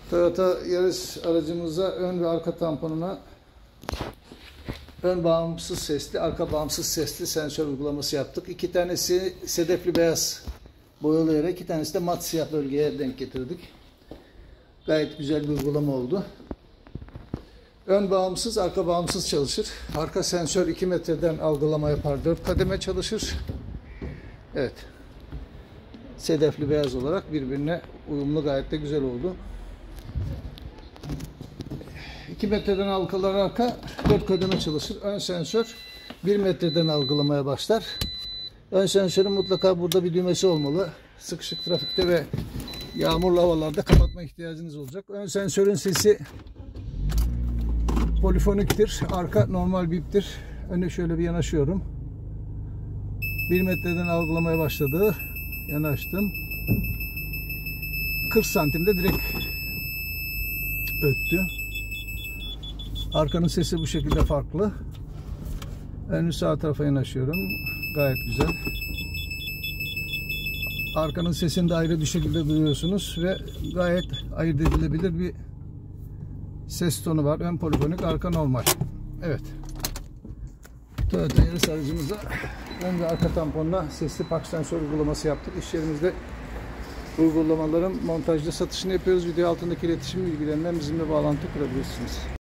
Toyota Yaris aracımıza ön ve arka tamponuna ön bağımsız sesli, arka bağımsız sesli sensör uygulaması yaptık. İki tanesi sedefli beyaz boyalı yere, iki tanesi de mat siyah bölgeye denk getirdik. Gayet güzel bir uygulama oldu. Ön bağımsız, arka bağımsız çalışır. Arka sensör 2 metreden algılama yapar. 4 kademe çalışır. Evet. Sedefli beyaz olarak birbirine uyumlu, gayet de güzel oldu. 2 metreden algılar arka 4 kademe çalışır. Ön sensör 1 metreden algılamaya başlar. Ön sensörün mutlaka burada bir düğmesi olmalı. Sıkışık trafikte ve yağmurlu havalarda kapatma ihtiyacınız olacak. Ön sensörün sesi polifoniktir. Arka normal biptir. Öne şöyle bir yanaşıyorum. 1 metreden algılamaya başladı. Yanaştım. 40 santimde direkt öttü. Arkanın sesi bu şekilde farklı. Önü sağ tarafa yanaşıyorum. Gayet güzel. Arkanın sesini de ayrı bir şekilde duyuyorsunuz ve gayet ayırt edilebilir bir ses tonu var. Ön polifonik, arka normal. Evet. Toyota Yaris aracımıza ön ve arka tamponuna sesli park sensör uygulaması yaptık. İş yerimizde uygulamaların montajda satışını yapıyoruz. Video altındaki iletişim bilgilerinden bizimle bağlantı kurabilirsiniz.